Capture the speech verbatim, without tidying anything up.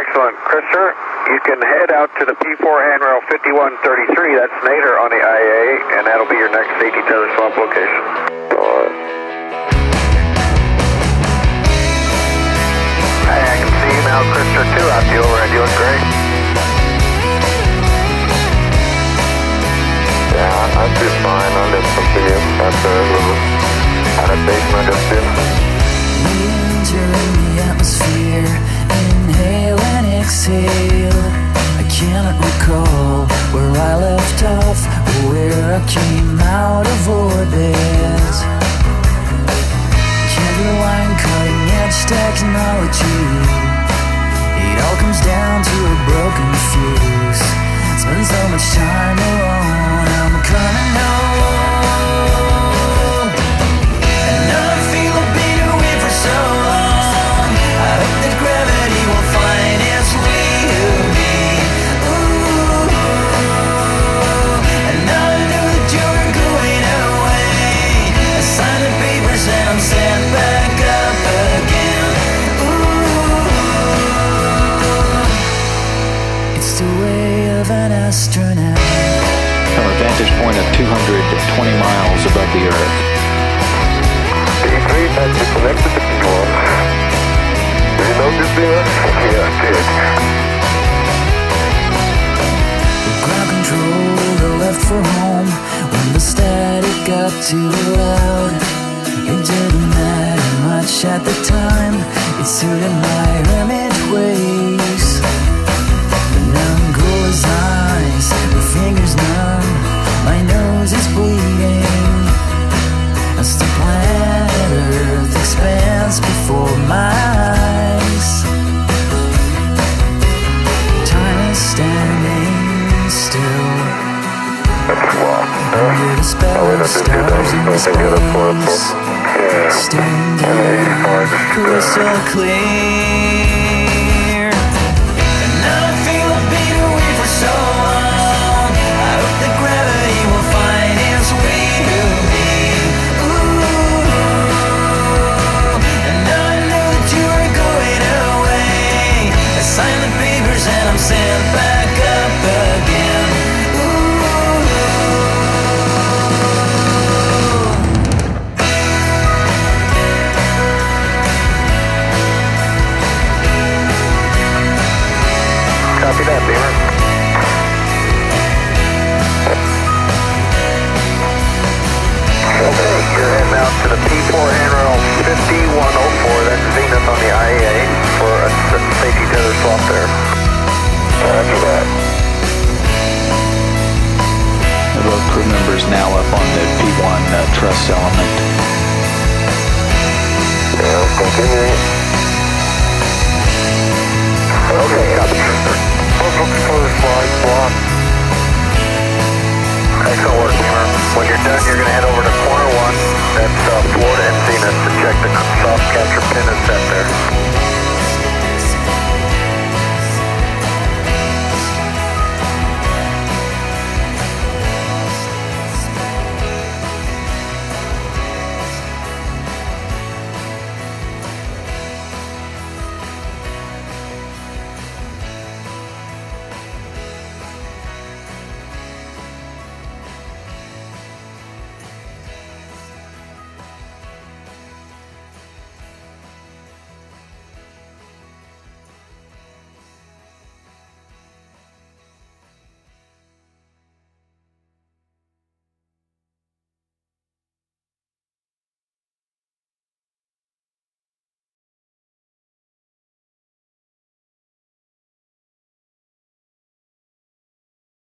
Excellent. Christopher, you can head out to the P four handrail fifty-one thirty-three. That's Nader on the I A, and that'll be your next safety tether swap location. Alright. Hey, I can see you now, Christopher two out the overhead. You look great. Yeah, I feel fine. I live from the after a little adaptation I just did. We enter in the atmosphere, inhale and exhale. I cannot recall where I left off or where I came out of orbit. Candle line, cutting edge technology. It all comes down to a broken fuse. Spend so much time alone, I'm coming home. And I feel I've been away for so long. I hope that gravity will find its way to me. Ooh. And I knew that you were going away. I signed the papers and I'm sent back up again. Ooh. It's the way of an astronaut. From a vantage point of two hundred twenty miles above the Earth. P three has been connected to P one. Did you notice there? Yeah, I did. Ground control, I left for home when the static got too loud. It didn't matter much at the time. It suited my hermit ways. But now I'm cool as ice, my fingers numb, my nose is bleeding. As the planet Earth expands before my eyes, time is standing still. Under the spell of stars in space, standing crystal clear. And now I feel I've been away for so long. I hope that gravity will find its way to me. Ooh. And now I know that you are going away. I signed the papers and I'm sent back up again. Copy that, Beamer. Okay, you're heading out to the P four handrail fifty-one oh four. That's Zenith on the I A for a safety tether swap there. After that. The road crew members now up on the P one uh, truss element. Yeah, continuing. Okay, copy. Looking for the slide block. Excellent work, Beamer. When you're done, you're going to head over to